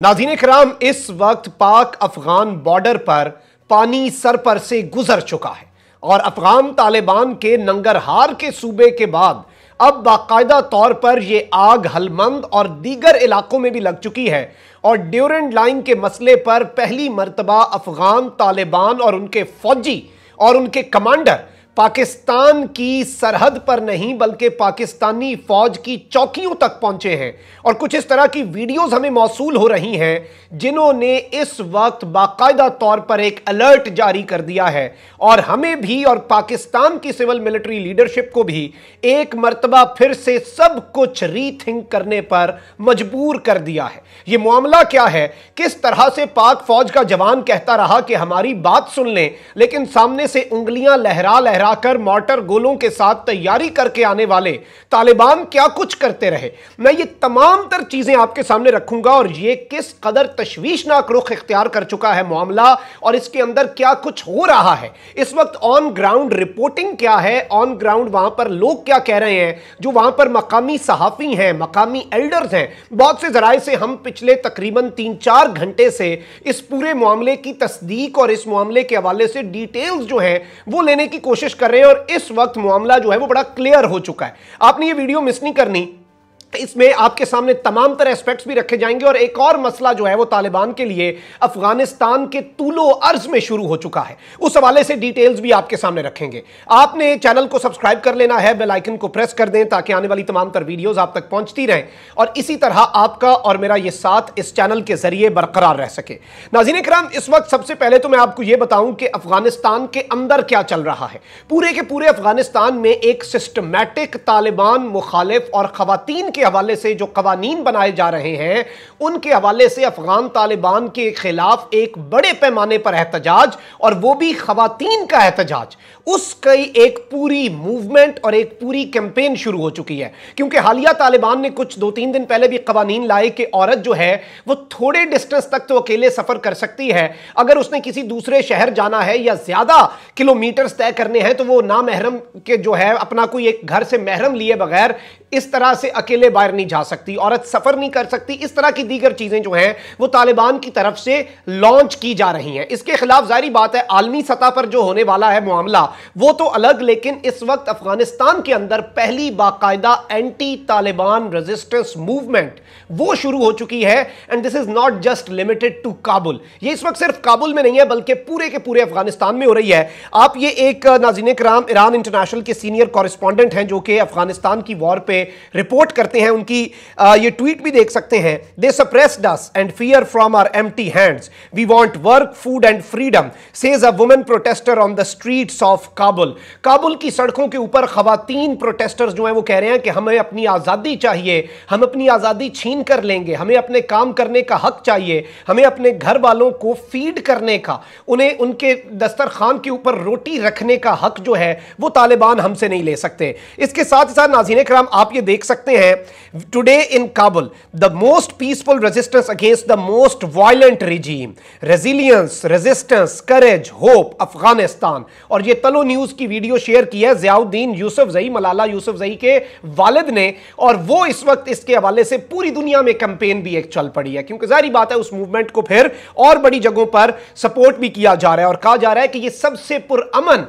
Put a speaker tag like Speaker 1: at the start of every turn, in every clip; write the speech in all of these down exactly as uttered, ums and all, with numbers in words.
Speaker 1: नाज़रीन किराम, इस वक्त पाक अफगान बॉर्डर पर पानी सर पर से गुजर चुका है और अफगान तालिबान के नंगरहार के सूबे के बाद अब बाकायदा तौर पर यह आग हलमंद और दीगर इलाकों में भी लग चुकी है और ड्यूरेंट लाइन के मसले पर पहली मर्तबा अफगान तालिबान और उनके फौजी और उनके कमांडर पाकिस्तान की सरहद पर नहीं बल्कि पाकिस्तानी फौज की चौकियों तक पहुंचे हैं। और कुछ इस तरह की वीडियोस हमें मौसूल हो रही हैं जिन्होंने इस वक्त बाकायदा तौर पर एक अलर्ट जारी कर दिया है और हमें भी और पाकिस्तान की सिविल मिलिट्री लीडरशिप को भी एक मर्तबा फिर से सब कुछ रीथिंक करने पर मजबूर कर दिया है। यह मामला क्या है, किस तरह से पाक फौज का जवान कहता रहा कि हमारी बात सुन लें, लेकिन सामने से उंगलियां लहरा लहरा कर मॉर्टर गोलों के साथ तैयारी करके आने वाले तालिबान क्या कुछ करते रहे। मैं ये तमाम तर चीजें आपके सामने रखूंगा और ये किस कदर तशवीशनाक रुख इख्तियार कर चुका है मामला और इसके अंदर क्या कुछ हो रहा है, इस वक्त ऑन ग्राउंड रिपोर्टिंग क्या है, ऑन ग्राउंड वहां पर लोग क्या कह रहे हैं, जो वहां पर मकामी सहाफी हैं, मकामी एल्डर्स हैं। बहुत से जराए से हम पिछले तकरीबन तीन चार घंटे से इस पूरे मामले की तस्दीक और इस मामले के हवाले से डिटेल्स जो है वो लेने की कोशिश कर रहे हैं और इस वक्त मामला जो है वो बड़ा क्लियर हो चुका है। आपने ये वीडियो मिस नहीं करनी, इसमें आपके सामने तमाम तरह एस्पेक्ट्स भी रखे जाएंगे और एक और मसला जो है वो तालिबान के लिए अफगानिस्तान के तूलो अर्ज में शुरू हो चुका है, उस हवाले से डिटेल्स भी आपके सामने रखेंगे। आपने चैनल को सब्सक्राइब कर लेना है, बेल आइकन को प्रेस कर दें ताकि आने वाली तमाम तर वीडियोस आप तक पहुंचती रहें और इसी तरह आपका और मेरा ये साथ इस चैनल के जरिए बरकरार रह सके। नाज़रीन किराम, इस वक्त सबसे पहले तो मैं आपको यह बताऊं कि अफगानिस्तान के अंदर क्या चल रहा है। पूरे के पूरे अफगानिस्तान में एक सिस्टमैटिक तालिबान मुखालिफ और खवातीन के हवाले से जो कवानीन बनाए जा रहे हैं उनके हवाले से अफगान तालिबान के खिलाफ एक बड़े पैमाने पर एहतजाज और वो भी खवातीन का एहतजाज, उसकी एक पूरी मूवमेंट और एक पूरी कैंपेन शुरू हो चुकी है। क्योंकि हालिया तालिबान ने कुछ दो तीन दिन पहले भी कवानीन लाए कि औरत जो है वो थोड़े डिस्टेंस तक तो अकेले सफर कर सकती है, अगर उसने किसी दूसरे शहर जाना है या ज्यादा किलोमीटर्स तय करने हैं तो वो ना महरम के जो है अपना कोई एक घर से महरम लिए बगैर इस तरह से अकेले बाहर नहीं जा सकती, औरत सफर नहीं कर सकती। इस तरह की दीगर चीजें जो हैं वो तालिबान की तरफ से लॉन्च की जा रही हैं। इसके खिलाफ जाहिर बात है आलमी सतह पर जो होने वाला है मामला वो तो अलग, लेकिन इस वक्त अफगानिस्तान के अंदर पहली बाकायदा एंटी तालिबान रेजिस्टेंस मूवमेंट वो शुरू हो चुकी है and this is not just limited to Kabul. ये इस वक्त सिर्फ काबुल में नहीं है बल्कि पूरे के पूरे अफगानिस्तान में हो रही है। आप ये एक नाज़रीन किराम ईरान इंटरनेशनल के सीनियर कॉरेस्पॉन्डेंट हैं जो कि अफगानिस्तान की वॉर पे रिपोर्ट करते हैं, उनकी आ, ये ट्वीट भी देख सकते हैं। They suppressed us and fear from our empty hands, we want work, food and freedom, says a woman protester on the streets of Kabul. Kabul की सड़कों के ऊपर खवातीन प्रोटेस्टर्स जो हैं वो कह रहे हैं कि हमें अपनी आज़ादी चाहिए, हम अपनी आज़ादी छीन कर लेंगे, हमें अपने काम करने का हक चाहिए, हमें अपने घर वालों को फीड करने का, उन्हें उनके दस्तरखान के ऊपर रोटी रखने का हक जो है वो तालिबान हमसे नहीं ले सकते। इसके साथ ही साथ नाज़रीन किराम आप ये देख सकते हैं, today in Kabul the most peaceful resistance against the most violent regime, resilience, resistance, courage, hope, Afghanistan. और ये तलो न्यूज की वीडियो शेयर की है ज़ियाउद्दीन यूसुफजई, मलाला यूसुफजई के वालिद ने, और वो इस वक्त इसके हवाले से पूरी दुनिया में कैंपेन भी एक चल पड़ी है क्योंकि जाहिर बात है उस मूवमेंट को फिर और बड़ी जगहों पर सपोर्ट भी किया जा रहा है और कहा जा रहा है कि ये सबसे पुरअमन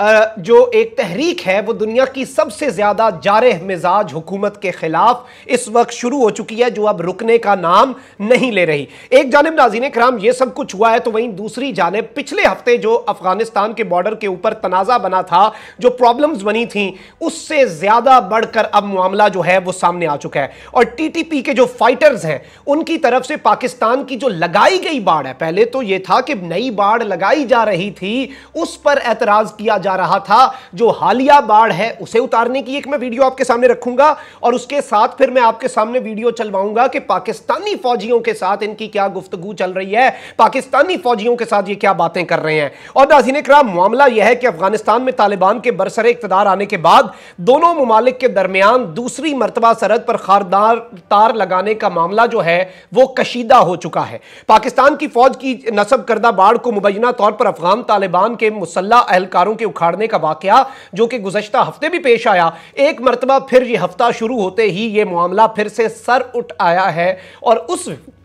Speaker 1: जो एक तहरीक है वो दुनिया की सबसे ज्यादा जारह मिजाज हुकूमत के खिलाफ इस वक्त शुरू हो चुकी है, जो अब रुकने का नाम नहीं ले रही। एक जानिब नाज़रीन किराम ये सब कुछ हुआ है तो वहीं दूसरी जानिब पिछले हफ्ते जो अफगानिस्तान के बॉर्डर के ऊपर तनाजा बना था, जो प्रॉब्लम्स बनी थी, उससे ज्यादा बढ़कर अब मामला जो है वो सामने आ चुका है और टीटीपी के जो फाइटर्स हैं उनकी तरफ से पाकिस्तान की जो लगाई गई बाढ़ है, पहले तो यह था कि नई बाढ़ लगाई जा रही थी, उस पर एतराज किया जा रहा था। जो हालिया बाढ़ है उसे उतारने की एक मैं वीडियो आपके सामने रखूंगा और उसके साथ फिर मैं आपके सामने वीडियो चलवाऊंगा कि पाकिस्तानी फौजियों के साथ इनकी क्या गुफ्तगू चल रही है, पाकिस्तानी फौजियों के साथ ये क्या बातें कर रहे हैं। और नाज़रीन किराम मामला यह है कि अफगानिस्तान में तालिबान के बरसरे इख्तिदार आने के बाद दोनों मुमालिक के दरमियान दूसरी मर्तबा सरहद पर खारदार तार लगाने का मामला जो है वो कशीदा हो चुका है। पाकिस्तान की फौज की नस्ब करदा बाढ़ को मुबैना तौर पर अफगान तालिबान के मुसल्लह एहलकारों के उखाड़ने का वाकया जो कि गुज़श्ता हफ्ते भी पेश आया, एक मर्तबा फिर यह हफ्ता शुरू होते ही यह मामला फिर से सर उठ आया है और उस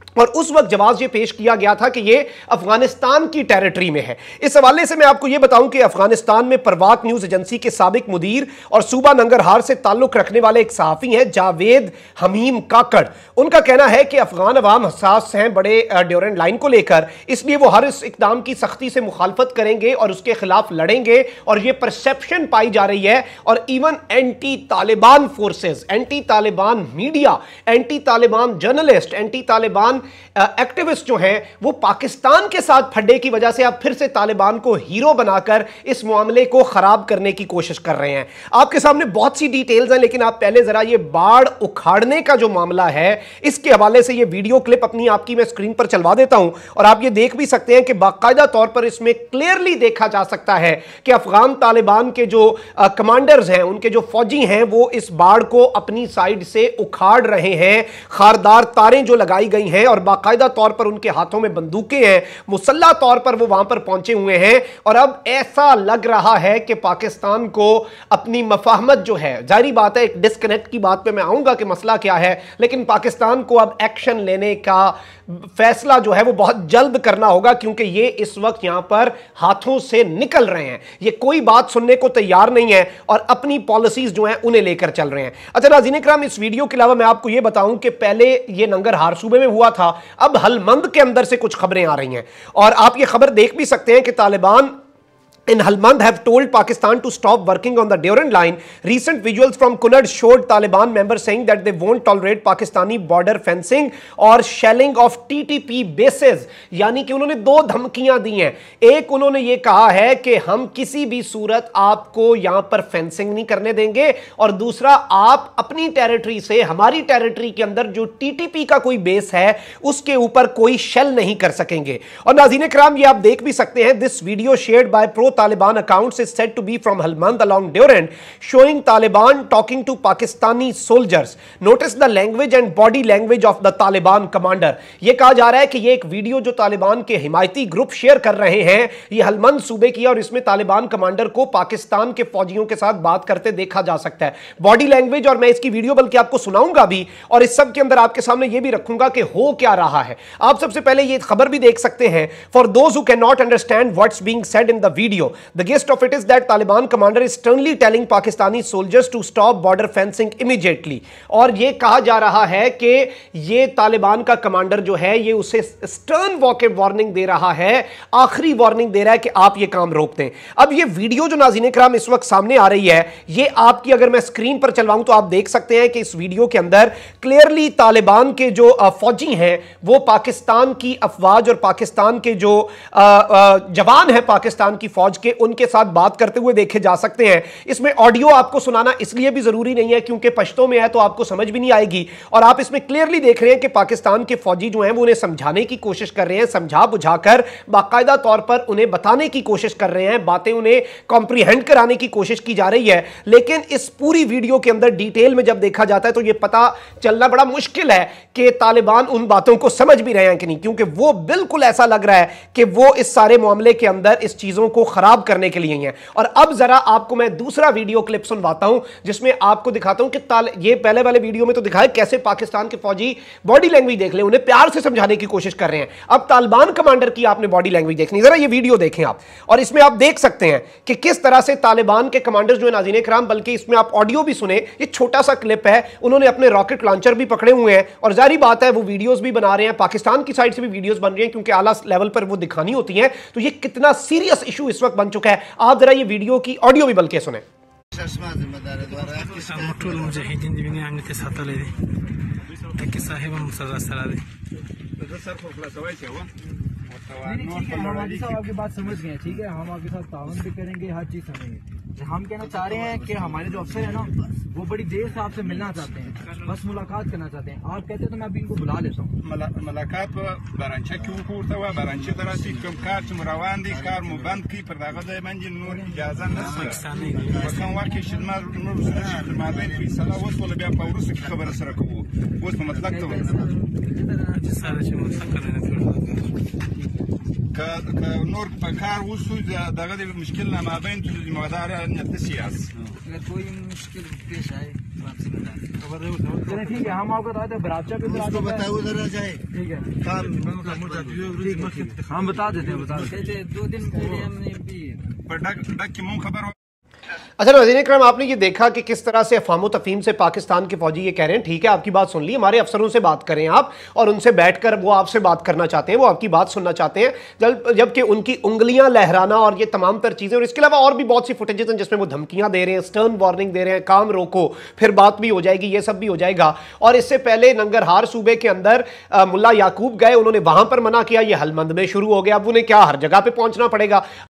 Speaker 1: और उस वक्त जवाब यह पेश किया गया था कि यह अफगानिस्तान की टेरिटरी में है। इस हवाले से मैं आपको यह बताऊं कि अफगानिस्तान में परवाक न्यूज एजेंसी के साबिक मुदीर और सूबा नंगरहार से ताल्लुक रखने वाले एक सहाफी हैं जावेद हमीम काकड़। उनका कहना है कि अफगान अवाम हसास हैं बड़े ड्यूरेंट लाइन को लेकर, इसलिए वो हर इस इकदाम की सख्ती से मुखालफत करेंगे और उसके खिलाफ लड़ेंगे। और यह परसेप्शन पाई जा रही है और even anti Taliban forces, anti Taliban media, anti Taliban journalist, anti Taliban activist जो हैं वो पाकिस्तान के साथ फड्डे की वजह से अब फिर से तालिबान को हीरो बनाकर इस मामले को खराब करने की कोशिश कर रहे हैं। आपके सामने बहुत सी डिटेल्स हैं, लेकिन आप पहले जरा ये बाढ़ उखाड़ने का जो मामला है इसके हवाले से ये वीडियो क्लिप अपनी आपकी मैं स्क्रीन पर चलवा देता हूं और आप ये देख भी सकते हैं कि बाकायदा तौर पर इसमें क्लियरली देखा जा सकता है कि अफगान तालिबान के जो कमांडर्स हैं, उनके जो फौजी हैं, वो इस बाढ़ को अपनी साइड से उखाड़ रहे हैं। खारदार तारें जो लगाई गई हैं और बाकायदा तौर पर उनके हाथों में बंदूकें हैं, मुसल्ला तौर पर वो वहां पर पहुंचे हुए हैं। और अब ऐसा लग रहा है कि पाकिस्तान को अपनी मफाहमत जो है, जाहिर बात है एक डिस्कनेक्ट की बात पे मैं आऊंगा कि मसला क्या है, लेकिन पाकिस्तान को अब एक्शन लेने का फैसला जो है वो बहुत जल्द करना होगा, क्योंकि ये इस वक्त यहां पर हाथों से निकल रहे हैं। ये कोई बात सुनने को तैयार नहीं है और अपनी पॉलिसीज जो हैं उन्हें लेकर चल रहे हैं। अच्छा नाज़रीन इकराम, इस वीडियो के अलावा मैं आपको यह बताऊं कि पहले ये नंगरहार सूबे में हुआ था, अब हलमंद के अंदर से कुछ खबरें आ रही हैं और आप ये खबर देख भी सकते हैं कि Taliban in Helmand have told Pakistan to stop working on the Durand line. Recent visuals from Kunad showed Taliban members saying that they won't tolerate Pakistani border fencing or shelling of T T P bases. यानी कि उन्होंने दो धमकियां दी हैं। एक उन्होंने ये कहा है कि हम किसी भी सूरत आपको यहां पर फेंसिंग नहीं करने देंगे और दूसरा आप अपनी टेरिटरी से, हमारी टेरिटरी के अंदर जो T T P का कोई बेस है उसके ऊपर कोई शेल नहीं कर सकेंगे। और नाज़रीन इकराम ये आप देख भी सकते हैं, this video shared by pro Taliban accounts is said to be from Helmand along Durand, showing Taliban talking to Pakistani soldiers. Notice the language and body language of the Taliban commander. यह कहा जा रहा है कि यह एक video जो तालिबान के हिमायती ग्रुप शेयर कर रहे हैं, यह हलमंद सूबे की और इसमें तालिबान कमांडर को पाकिस्तान के फौजियों के साथ बात करते देखा जा सकता है। बॉडी लैंग्वेज, और मैं इसकी वीडियो बल्कि आपको सुनाऊंगा भी और इस सब के अंदर आपके सामने यह भी रखूंगा कि हो क्या रहा है। आप सबसे पहले यह खबर भी देख सकते हैं, for those who can not understand what's being said in the video, the gist of it is that Taliban commander is sternly telling Pakistani soldiers to stop border fencing immediately. और ये कहा जा रहा है कि ये तालिबान का कमांडर जो है ये उसे स्टर्न वार्निंग दे रहा है, आखिरी वार्निंग दे रहा है कि आप ये काम रोक दें। अब ये वीडियो जो नाज़रीन इकराम इस वक्त सामने आ रही है, ये आपकी अगर मैं स्क्रीन पर चलवाऊं तो आप देख सकते हैं कि इस वीडियो के अंदर क्लियरली तालिबान के जो फौजी हैं वो पाकिस्तान की अफवाज और पाकिस्तान के जो जवान हैं पाकिस्तान की फौज के, उनके साथ बात करते हुए देखे जा सकते हैं। इसमें ऑडियो आपको सुनाना इसलिए भी जरूरी नहीं है क्योंकि पश्तो में है तो आपको समझ भी नहीं आएगी, और आप इसमें क्लियरली देख रहे हैं कि पाकिस्तान के फौजी जो हैं वो उन्हें समझाने की कोशिश कर रहे हैं, समझा बुझाकर बाकायदा तौर पर उन्हें बताने की कोशिश कर रहे हैं, बातें उन्हें कॉम्प्रीहेंड कराने की कोशिश की जा रही है। लेकिन इस पूरी वीडियो के अंदर डिटेल में जब देखा जाता है तो यह पता चलना बड़ा मुश्किल है कि तालिबान उन बातों को समझ भी रहे हैं कि नहीं, क्योंकि वो बिल्कुल ऐसा लग रहा है कि वो इस सारे मामले के अंदर इस चीजों को खराब करने के लिए हैं। और अब जरा आपको मैं दूसरा वीडियो क्लिप सुनवाता हूं जिसमें आपको दिखाता हूं कि ये पहले वाले वीडियो में तो दिखाया कैसे पाकिस्तान के फौजी बॉडी लैंग्वेज देख ले, उन्हें प्यार से समझाने की कोशिश कर रहे हैं। अब तालिबान कमांडर की आपने बॉडी लैंग्वेज देखनी, जरा ये वीडियो देखें आप, और इसमें आप देख सकते हैं कि किस तरह से तालिबान के कमांडर्स जो है नाज़रीन इकराम, बल्कि इसमें आप ऑडियो भी सुने, ये छोटा सा क्लिप है, उन्होंने अपने रॉकेट लॉन्चर भी पकड़े हुए हैं और जारी बात है वो वीडियोस भी बना रहे हैं, पाकिस्तान की साइड से भी वीडियोस बन रही हैं क्योंकि आला लेवल पर वो दिखानी होती हैं। तो ये कितना सीरियस इशू इस वक्त बन चुका है, आप जरा ये वीडियो की ऑडियो भी बल्कि सुने।
Speaker 2: हमारी साहब आपकी बात समझ गए, ठीक है, हम आपके साथ तावन भी करेंगे, हर चीज समझेंगे। हम कहना चाह रहे हैं कि हमारे जो अफसर है ना वो बड़ी देर से आपसे मिलना चाहते हैं, बस मुलाकात करना चाहते हैं। आप कहते हैं तो मैं अभी इनको बुला लेता हूँ।
Speaker 3: मुलाकात बारांचा क्यों पूछता हुआ बारांचा तरह से कम कार चुमरावान दी कार मुबंद की परदागत है मंजिल नूर इजाज़त नहीं वहाँ वहाँ की शिदमात नूर शिदमात में फैसला वो तो लबिया पावरुस की खबर सर को वो तो मतलब तो نور په کار وسو دغه د مشکل نه مابین ته د مدار نه سیاس
Speaker 2: अगर कोई मुश्किल पेश आए चलिए ठीक है, हम आपको बताते हैं बराचा पे उसको बताओ उधर जाए। ठीक है, हम बता देते हैं, बता देते हैं। दो दिन पहले हमने भी
Speaker 3: खबर।
Speaker 1: अच्छा वज़ीर अकरम, आपने ये देखा कि किस तरह से अफवाम तफहीम से पाकिस्तान के फौजी ये कह रहे हैं, ठीक है आपकी बात सुन ली, हमारे अफसरों से बात करें आप, और उनसे बैठकर वो आपसे बात करना चाहते हैं, वो आपकी बात सुनना चाहते हैं, जब जबकि उनकी उंगलियां लहराना और ये तमाम तर चीज़ें, और इसके अलावा और भी बहुत सी फुटेजेस हैं जिसमें वो धमकियां दे रहे हैं, स्टर्न वार्निंग दे रहे हैं, काम रोको, फिर बात भी हो जाएगी, ये सब भी हो जाएगा। और इससे पहले नंगरहार सूबे के अंदर मुल्ला याकूब गए, उन्होंने वहां पर मना किया, ये हलमंद में शुरू हो गया, अब उन्हें क्या हर जगह पर पहुंचना पड़ेगा।